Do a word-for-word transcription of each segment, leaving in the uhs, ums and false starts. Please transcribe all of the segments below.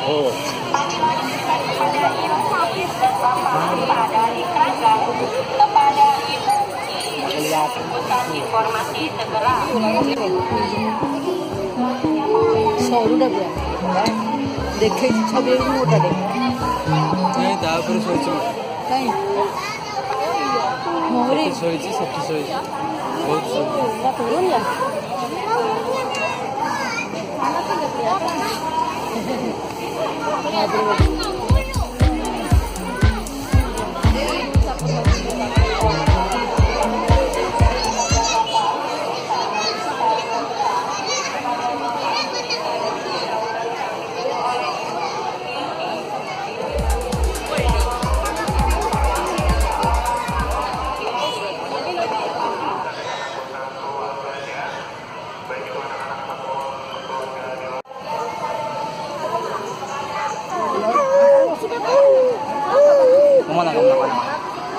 Oh. Kepada Ibu dan Bapak dari Kerajaan kepada Ibu Inputan informasi segera. 서울에 뭐야? 내 케이지 차비에 못하래. नहीं ता पर सोच में कहीं मोरी सोच जी सब सोच बहुत सोच ना turun ya. Kemana kamu nak mana?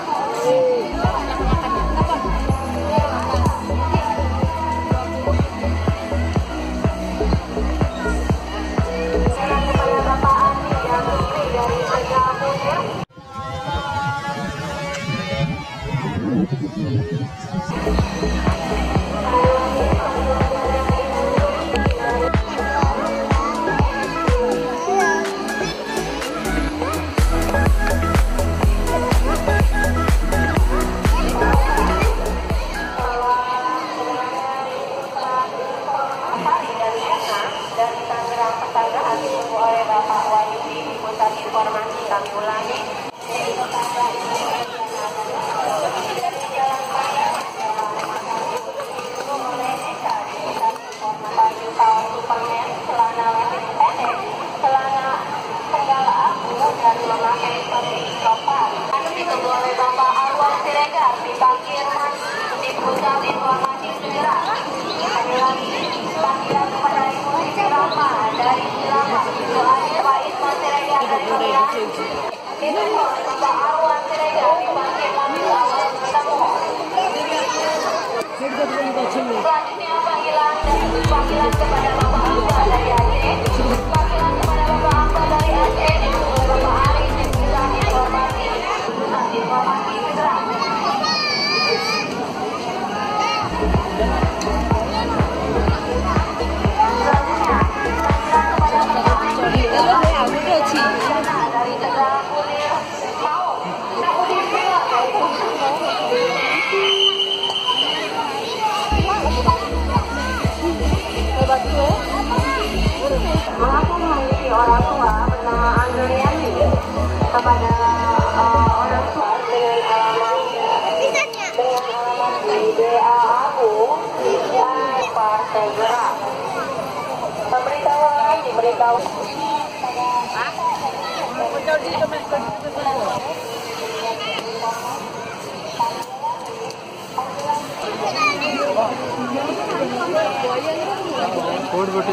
Informasi kami ulangi. Baju kaos Superman, celana levis pendek, celana segala abu dan memakai topi copot. Ditunggu oleh Bapak Arwan Siregar di parkir di pusat informasi segera. Kami lagi panggilan kepada Ibu Siti Rama dari Cilama, Ibu Adi Pak Isma Siregar dari Kementerian. Ditunggu oleh Bapak Arwan Siregar di parkir mobil awal ketemu. Selanjutnya panggilan panggilan kepada Bapak Angga dari Aceh, panggilan kepada Bapak Angga dari Aceh, ditunggu oleh Bapak Ari di pusat informasi pusat informasi segera. Dari Tegal Kulir mau mengaku memiliki orang tua bernama Andriani kepada uh, orang tua dengan alamat dengan alamat di D A aku dan Partai Gerak. Pemberitahuan diberitahu. Code बटे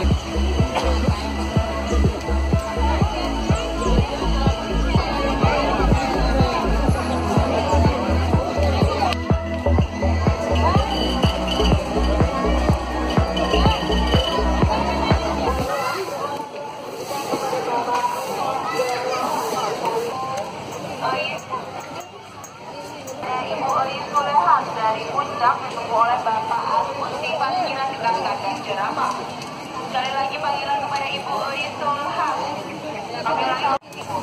dari puncak ditunggu oleh Bapak Asmuti panggilan dikatakan ceramah. Sekali lagi panggilan kepada Ibu Oisul Haq. Panggilan Ibu.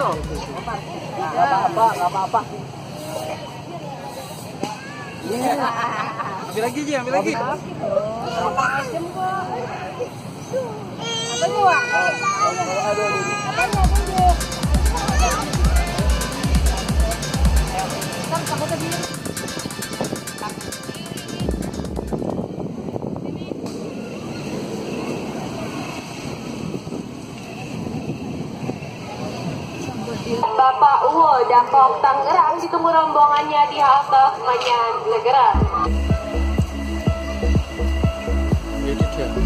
apa-apa, nggak apa-apa. Ambil lagi Ji, ambil lagi. Bapak Uwo, Depok, Tangerang, ditunggu rombongannya di halte Manyan Negara. Ini dia.